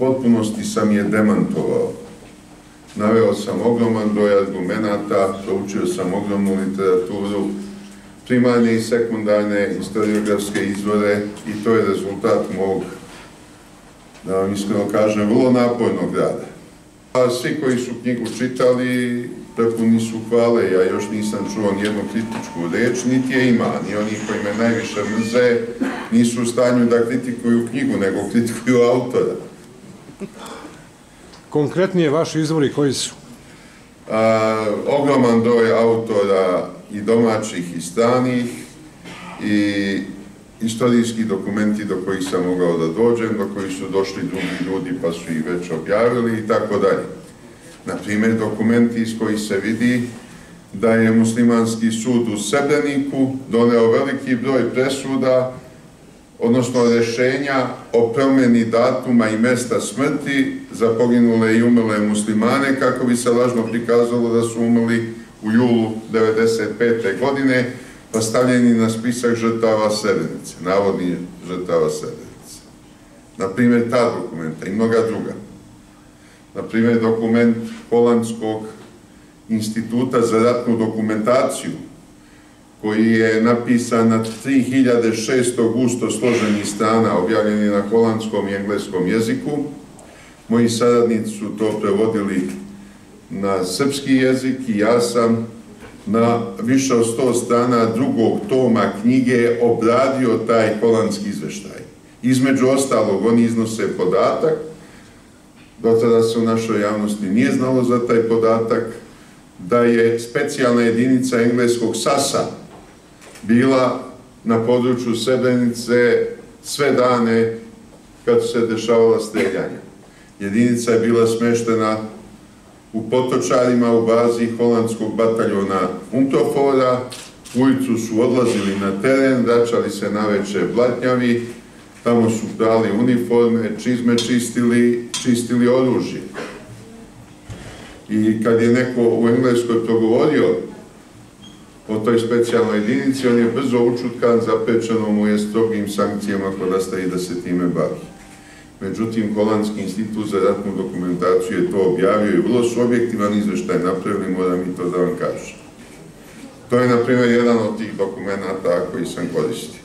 potpunosti sam je demantovao. Naveo sam ogroman broj argumenata, proučio sam ogromnu literaturu, primarne i sekundarne historiografske izvore i to je rezultat mog, da vam iskreno kažem, vrlo napornog rada. A svi koji su knjigu čitali, prepuni su hvale, ja još nisam čuo nijednu kritičku reč, niti je ima, ni oni koji me najviše mrze nisu u stanju da kritikuju knjigu, nego kritikuju autora. Konkretnije vaši izvori koji su? Ogroman broj autora i domaćih i stranih i istorijski dokumenti do kojih sam mogao da dođem, do kojih su došli drugi ljudi pa su ih već objavili i tako dalje. Naprimjer, dokumenti iz kojih se vidi da je muslimanski sud u Srebreniku doneo veliki broj presuda, odnosno rešenja o promjeni datuma i mesta smrti za poginule i umrle muslimane, kako bi se lažno prikazalo da su umrli u julu 1995. godine, pa stavljeni na spisak žrtava Srebrenice, navodnih žrtava Srebrenice. Naprimjer, ta dokumenta i mnoga druga. Naprimjer, dokument Holandskog instituta za ratnu dokumentaciju, koji je napisan na 3600 gusto složenih strana, objavljeni na holandskom i engleskom jeziku. Moji saradnici su to prevodili na srpski jezik i ja sam na više od 100 strana drugog toma knjige obradio taj holandski izveštaj. Između ostalog, oni iznose podatak, do tada se u našoj javnosti nije znalo za taj podatak, da je specijalna jedinica engleskog SAS-a bila na području Srebrenice sve dane kad su se dešavala streljanja. Jedinica je bila smeštena u Potočarima u bazi holandskog bataljona Untofora, ulicu su odlazili na teren, vraćali se naveče blatnjavi, tamo su prali uniforme, čizme čistili oružje. I kad je neko u Engleskoj progovorio o toj specijalnoj jedinici, on je brzo učutkan, zapečeno mu je strogim sankcijama ako nastavi da se time bavi. Međutim, Holandski institut za ratnu dokumentaciju je to objavio i vrlo su objektivan izveštaj napravili, moram i to da vam kažem. To je, na primjer, jedan od tih dokumenta koji sam koristio.